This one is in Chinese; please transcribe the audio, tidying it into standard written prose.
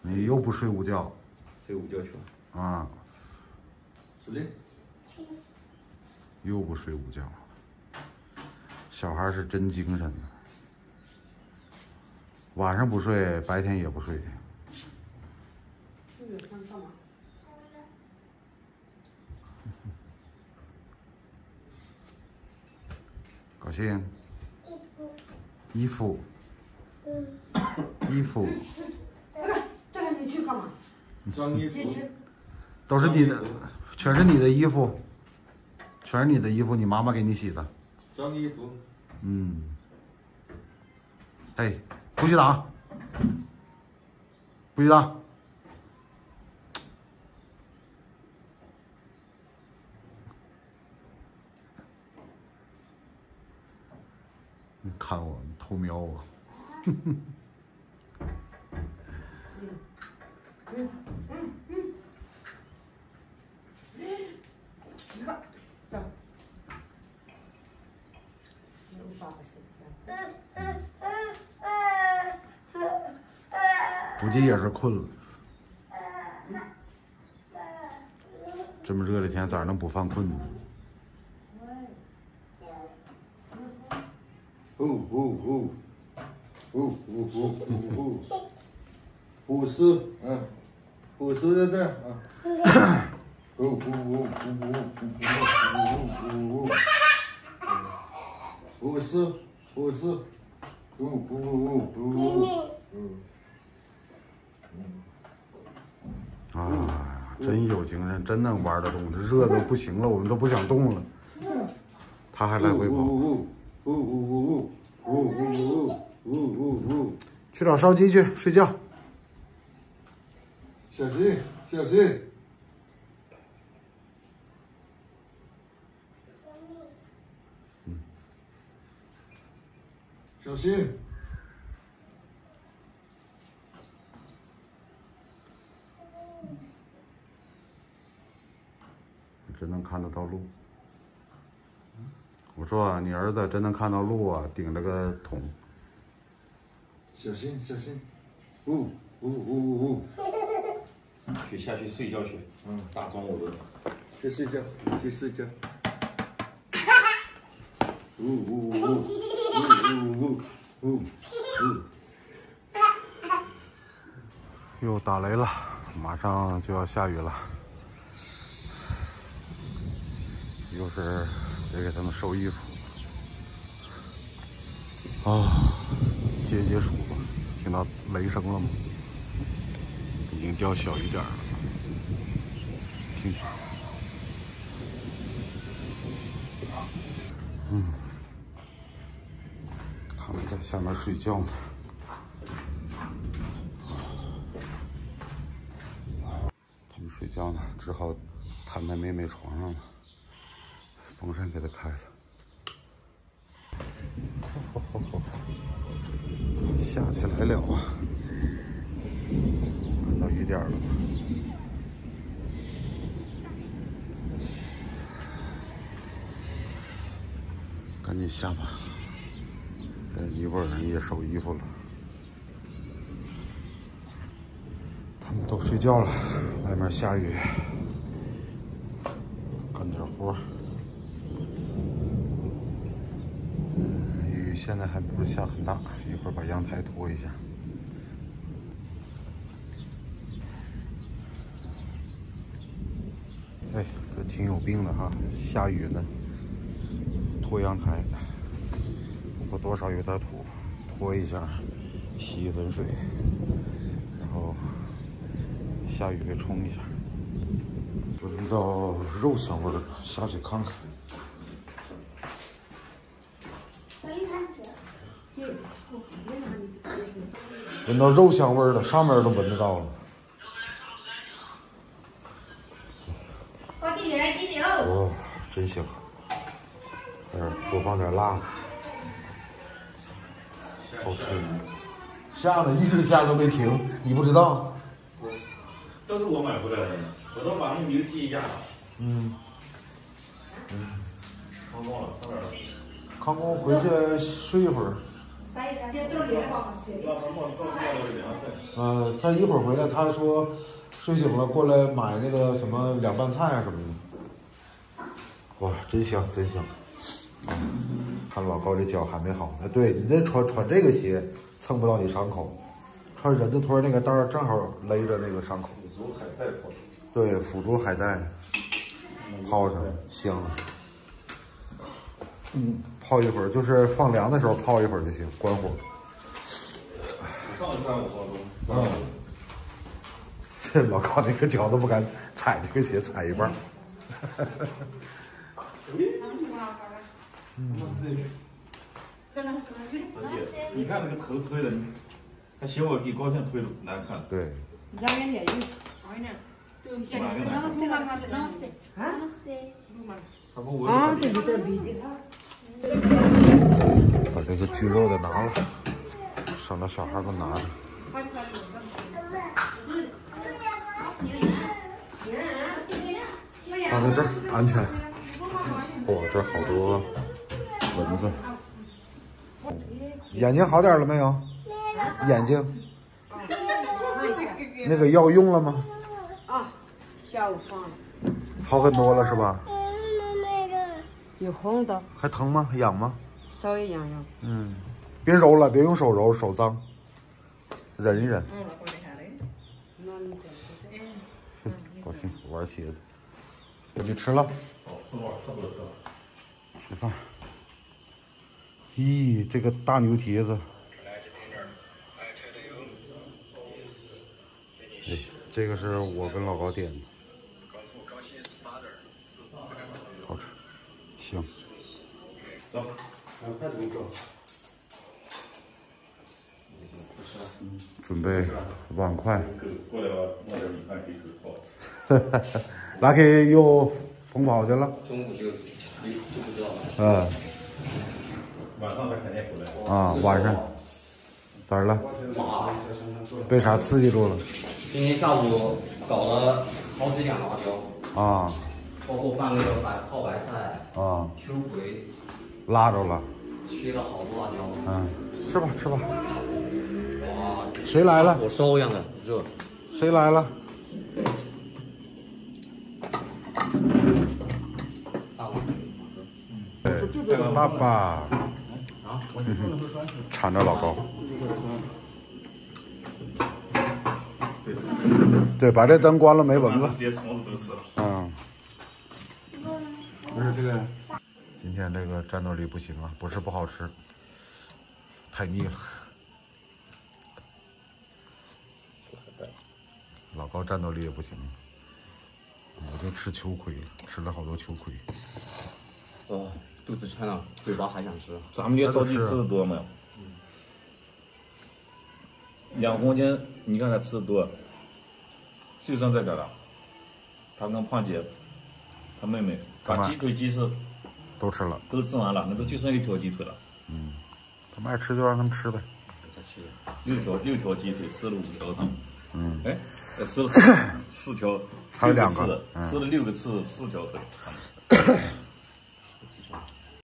你又不睡午觉。 睡午觉去了。 啊。 是的。 又不睡午觉。小孩是真精神。晚上不睡，白天也不睡。 这个想干嘛？ 高兴。衣服。衣服。 对，你去干嘛？ 装衣服。 都是你的，全是你的衣服，全是你的衣服，你妈妈给你洗的。 装衣服。 嗯。哎，不许打！不许打！你看我，你偷瞄我。 你看，这。爸爸是估计也是困了。这么热的天，咋能不犯困呢？ 护士，护士在这儿啊。护士，护士， 啊，真有精神，真能玩得动。这热的不行了，我们都不想动了。他还来回跑。去找烧鸡去睡觉。 小心，小心。小心。 真能看得到路。我说啊，你儿子真能看到路啊，顶着个桶。 小心，小心。 去下去睡觉去。大中午的。 去睡觉，去睡觉。 又打雷了，马上就要下雨了。又是得给他们收衣服。啊，解暑吧，听到雷声了吗？已经掉小一点了。听。他们在下面睡觉呢。他们睡觉呢，只好躺在妹妹床上了。风扇给他开了。下起来了啊！看到雨点了吗？赶紧下吧。一会儿人也收衣服了。他们都睡觉了，外面下雨，干点活。雨现在还不是下很大，一会儿把阳台拖一下。哎，这挺有病的哈，下雨呢，拖阳台。不过多少有点土，拖一下，洗一盆水，然后下雨给冲一下。闻到肉香味儿了，下去看看。闻到肉香味儿了，上面都闻得到了。哦，真香！多放点辣。好吃。下了，一直下都没停，你不知道？ 都是我买回来的，我都把那牛蹄压了。成功了，上哪儿了？ 康工回去睡一会儿。 他一会儿回来，他说睡醒了过来买那个什么凉拌菜啊什么的。哇，真香，真香！看老高这脚还没好呢。对你这穿这个鞋蹭不到你伤口，穿人字拖那个带儿正好勒着那个伤口。 辅助海带泡。 对，辅助海带泡上香了。泡一会儿，就是放凉的时候泡一会儿就行，关火。 上3-5分钟。 这老高那个脚都不敢踩这个鞋，踩一半。 你看那个头推的，他嫌我给高兴推的难看。 对。把这个焗肉的拿了，省得小孩们拿着。放在这儿安全。哇，这好多蚊子。眼睛好点了没有？眼睛。那个药用了吗？ 啊，下午放了。 好很多了是吧？ 有红的。 还疼吗？痒吗？ 稍微痒痒。 别揉了，别用手揉，手脏。忍一忍。高兴玩鞋子。你吃了？ 吃吧，差不多吃了。 吃饭。咦，这个大牛蹄子。对，这个是我跟老高点的。好吃，香。 走，快点走。 准备碗筷。 过来吧，弄点米饭给狗，不好吃。 拉开又疯跑去了。 中午就不知道了。 晚上他肯定回来。 啊，晚上咋了？被啥刺激住了？ 今天下午搞了好几两辣椒啊， 包括拌那个泡白菜啊， 秋葵， 拉着了。 切了好多辣椒。 吃吧吃吧。 哇， 谁来了？ 火烧一样的热。 谁来了？ 大碗。 对，爸爸。 啊， 缠着老高。对，把这灯关了没蚊子。 这些虫子都吃了。 不是这个。今天这个战斗力不行啊，不是不好吃，太腻了。老高战斗力也不行，我就吃秋葵，吃了好多秋葵。 肚子撑了，嘴巴还想吃。 咱们这烧鸡吃的多没有？2公斤，你看他吃的多，就剩这个了。他跟胖姐，他妹妹把鸡腿、鸡翅都吃了， 都吃完了，那不就剩1条鸡腿了？ 他们爱吃就让他们吃呗。 再吃。 6条鸡腿，吃了5条汤。哎，吃了4条， 还有2个， 吃了6个翅，4条腿。